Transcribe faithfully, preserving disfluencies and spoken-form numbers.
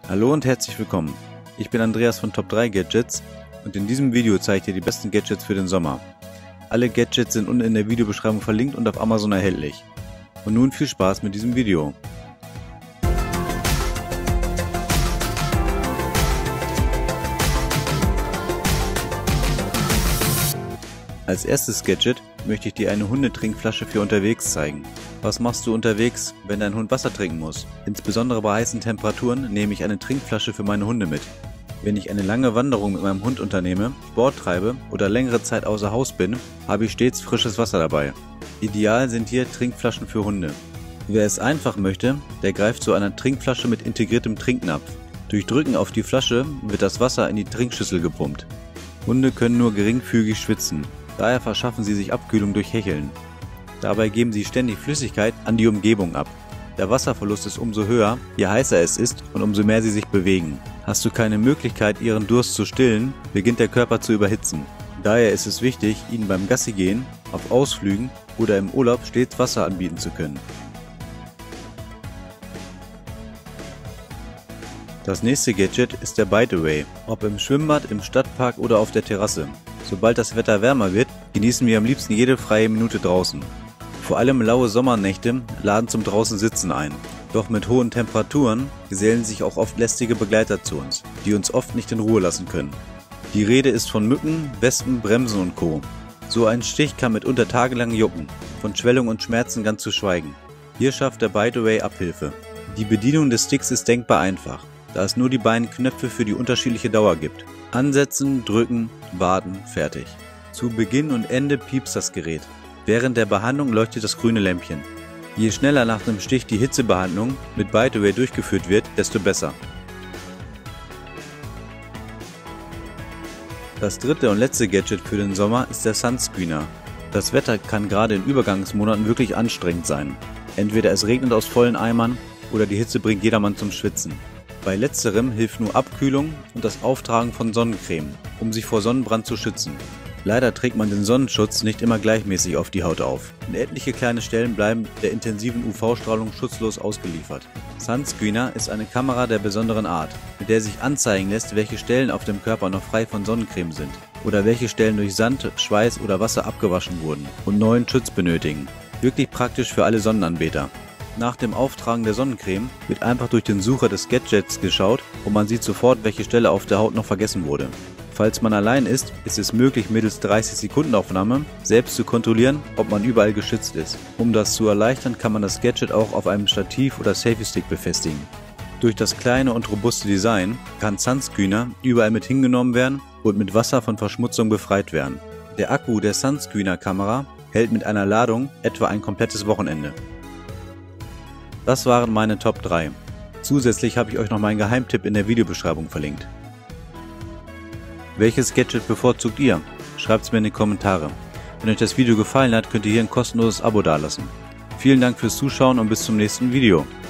Hallo und herzlich willkommen. Ich bin Andreas von Top drei Gadgets und in diesem Video zeige ich dir die besten Gadgets für den Sommer. Alle Gadgets sind unten in der Videobeschreibung verlinkt und auf Amazon erhältlich. Und nun viel Spaß mit diesem Video. Als erstes Gadget möchte ich dir eine Hundetrinkflasche für unterwegs zeigen. Was machst du unterwegs, wenn dein Hund Wasser trinken muss? Insbesondere bei heißen Temperaturen nehme ich eine Trinkflasche für meine Hunde mit. Wenn ich eine lange Wanderung mit meinem Hund unternehme, Sport treibe oder längere Zeit außer Haus bin, habe ich stets frisches Wasser dabei. Ideal sind hier Trinkflaschen für Hunde. Wer es einfach möchte, der greift zu einer Trinkflasche mit integriertem Trinknapf. Durch Drücken auf die Flasche wird das Wasser in die Trinkschüssel gepumpt. Hunde können nur geringfügig schwitzen. Daher verschaffen sie sich Abkühlung durch Hecheln. Dabei geben sie ständig Flüssigkeit an die Umgebung ab. Der Wasserverlust ist umso höher, je heißer es ist und umso mehr sie sich bewegen. Hast du keine Möglichkeit, ihren Durst zu stillen, beginnt der Körper zu überhitzen. Daher ist es wichtig, ihnen beim Gassigehen, auf Ausflügen oder im Urlaub stets Wasser anbieten zu können. Das nächste Gadget ist der Bite Away, ob im Schwimmbad, im Stadtpark oder auf der Terrasse. Sobald das Wetter wärmer wird, genießen wir am liebsten jede freie Minute draußen. Vor allem laue Sommernächte laden zum draußen Sitzen ein. Doch mit hohen Temperaturen gesellen sich auch oft lästige Begleiter zu uns, die uns oft nicht in Ruhe lassen können. Die Rede ist von Mücken, Wespen, Bremsen und Co. So ein Stich kann mitunter tagelang jucken, von Schwellung und Schmerzen ganz zu schweigen. Hier schafft der Bite Away Abhilfe. Die Bedienung des Sticks ist denkbar einfach, da es nur die beiden Knöpfe für die unterschiedliche Dauer gibt. Ansetzen, drücken, warten, fertig. Zu Beginn und Ende piepst das Gerät. Während der Behandlung leuchtet das grüne Lämpchen. Je schneller nach dem Stich die Hitzebehandlung mit Bite Away durchgeführt wird, desto besser. Das dritte und letzte Gadget für den Sommer ist der Sunscreener. Das Wetter kann gerade in Übergangsmonaten wirklich anstrengend sein. Entweder es regnet aus vollen Eimern oder die Hitze bringt jedermann zum Schwitzen. Bei letzterem hilft nur Abkühlung und das Auftragen von Sonnencreme, um sich vor Sonnenbrand zu schützen. Leider trägt man den Sonnenschutz nicht immer gleichmäßig auf die Haut auf. Und etliche kleine Stellen bleiben der intensiven U V-Strahlung schutzlos ausgeliefert. Sunscreener ist eine Kamera der besonderen Art, mit der sich anzeigen lässt, welche Stellen auf dem Körper noch frei von Sonnencreme sind oder welche Stellen durch Sand, Schweiß oder Wasser abgewaschen wurden und neuen Schutz benötigen. Wirklich praktisch für alle Sonnenanbeter. Nach dem Auftragen der Sonnencreme wird einfach durch den Sucher des Gadgets geschaut und man sieht sofort, welche Stelle auf der Haut noch vergessen wurde. Falls man allein ist, ist es möglich, mittels dreißig Sekunden Aufnahme selbst zu kontrollieren, ob man überall geschützt ist. Um das zu erleichtern, kann man das Gadget auch auf einem Stativ oder Selfie-Stick befestigen. Durch das kleine und robuste Design kann Sunscreener überall mit hingenommen werden und mit Wasser von Verschmutzung befreit werden. Der Akku der Sunscreener-Kamera hält mit einer Ladung etwa ein komplettes Wochenende. Das waren meine Top drei. Zusätzlich habe ich euch noch meinen Geheimtipp in der Videobeschreibung verlinkt. Welches Gadget bevorzugt ihr? Schreibt es mir in die Kommentare. Wenn euch das Video gefallen hat, könnt ihr hier ein kostenloses Abo dalassen. Vielen Dank fürs Zuschauen und bis zum nächsten Video.